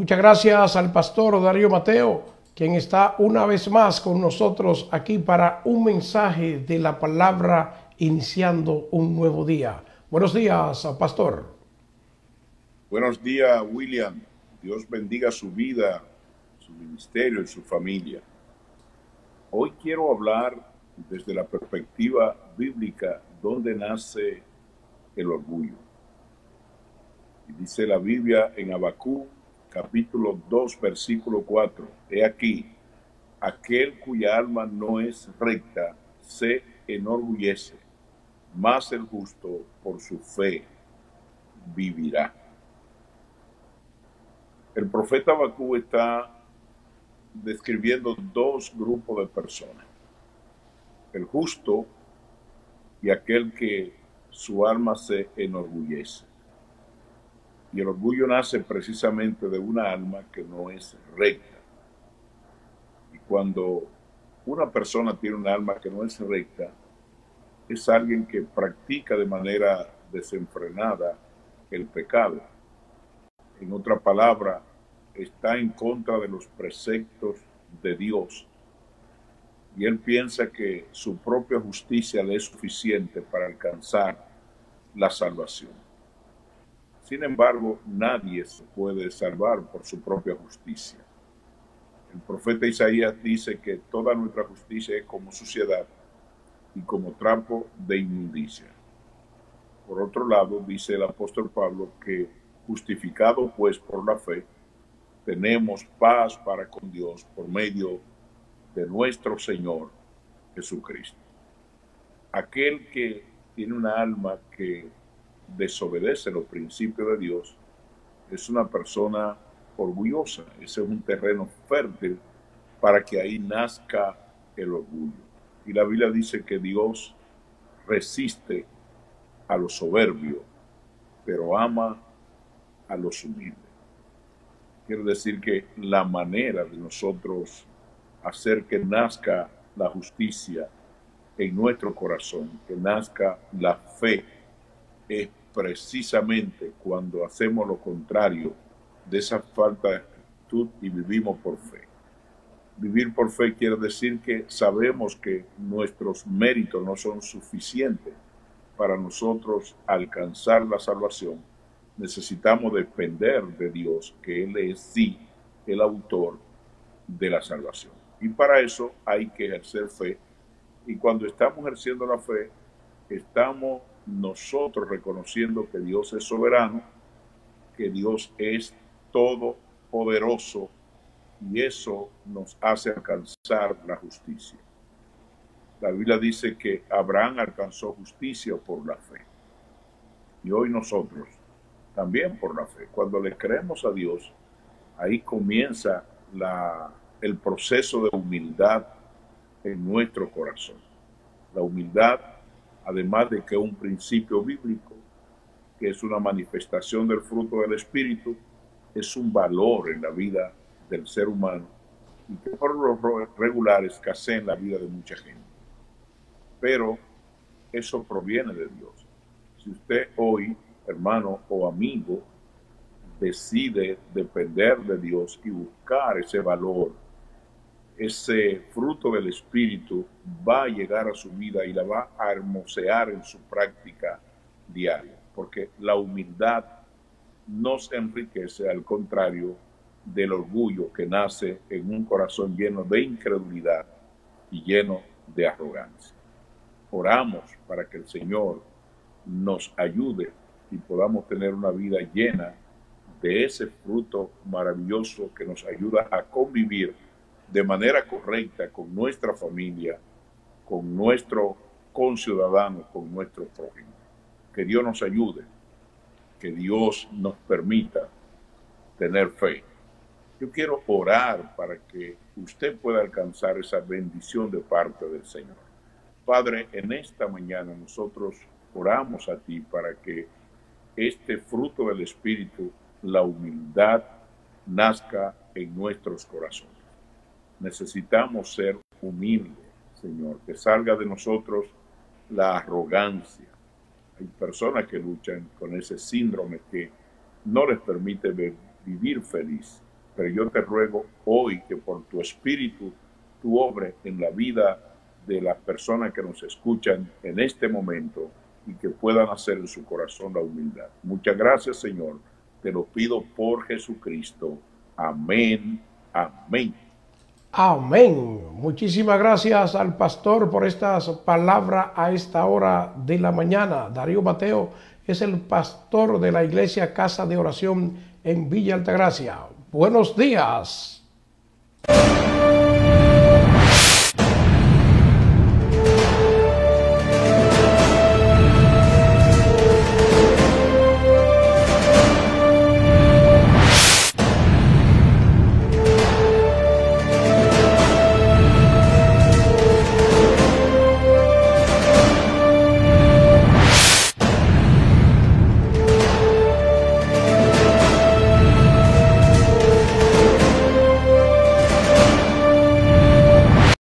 Muchas gracias al pastor Darío Mateo, quien está una vez más con nosotros aquí para un mensaje de la palabra iniciando un nuevo día. Buenos días, pastor. Buenos días, William. Dios bendiga su vida, su ministerio y su familia. Hoy quiero hablar desde la perspectiva bíblica dónde nace el orgullo. Y dice la Biblia en Habacuc, capítulo 2, versículo 4. He aquí, aquel cuya alma no es recta se enorgullece, mas el justo por su fe vivirá. El profeta Habacuc está describiendo dos grupos de personas: el justo y aquel que su alma se enorgullece. Y el orgullo nace precisamente de una alma que no es recta. Y cuando una persona tiene un alma que no es recta, es alguien que practica de manera desenfrenada el pecado. En otra palabra, está en contra de los preceptos de Dios. Y él piensa que su propia justicia le es suficiente para alcanzar la salvación. Sin embargo, nadie se puede salvar por su propia justicia. El profeta Isaías dice que toda nuestra justicia es como suciedad y como trapo de inmundicia. Por otro lado, dice el apóstol Pablo que justificado pues por la fe, tenemos paz para con Dios por medio de nuestro Señor Jesucristo. Aquel que tiene una alma que desobedece los principios de Dios es una persona orgullosa. Ese es un terreno fértil para que ahí nazca el orgullo. Y la Biblia dice que Dios resiste a los soberbios, pero ama a los humildes. Quiere decir que la manera de nosotros hacer que nazca la justicia en nuestro corazón, que nazca la fe, es precisamente cuando hacemos lo contrario de esa falta de actitud y vivimos por fe. Vivir por fe quiere decir que sabemos que nuestros méritos no son suficientes para nosotros alcanzar la salvación. Necesitamos depender de Dios, que Él es sí el autor de la salvación. Y para eso hay que ejercer fe. Y cuando estamos ejerciendo la fe, estamos nosotros reconociendo que Dios es soberano, que Dios es todopoderoso, y eso nos hace alcanzar la justicia. La Biblia dice que Abraham alcanzó justicia por la fe. Y hoy nosotros también por la fe. Cuando le creemos a Dios, ahí comienza el proceso de humildad en nuestro corazón. La humildad, además de que es un principio bíblico, que es una manifestación del fruto del Espíritu, es un valor en la vida del ser humano y que por lo regular escasea en la vida de mucha gente. Pero eso proviene de Dios. Si usted hoy, hermano o amigo, decide depender de Dios y buscar ese valor, ese fruto del Espíritu va a llegar a su vida y la va a hermosear en su práctica diaria, porque la humildad nos enriquece, al contrario del orgullo que nace en un corazón lleno de incredulidad y lleno de arrogancia. Oramos para que el Señor nos ayude y podamos tener una vida llena de ese fruto maravilloso que nos ayuda a convivir de manera correcta con nuestra familia, con nuestro conciudadano, con nuestro prójimo. Que Dios nos ayude, que Dios nos permita tener fe. Yo quiero orar para que usted pueda alcanzar esa bendición de parte del Señor. Padre, en esta mañana nosotros oramos a ti para que este fruto del Espíritu, la humildad, nazca en nuestros corazones. Necesitamos ser humildes, Señor, que salga de nosotros la arrogancia. Hay personas que luchan con ese síndrome que no les permite vivir feliz. pero yo te ruego hoy que por tu espíritu tú obres en la vida de las personas que nos escuchan en este momento y que puedan hacer en su corazón la humildad. Muchas gracias, Señor. Te lo pido por Jesucristo. Amén. Amén. Amén. Muchísimas gracias al pastor por estas palabras a esta hora de la mañana. Darío Mateo es el pastor de la iglesia Casa de Oración en Villa Altagracia. Buenos días.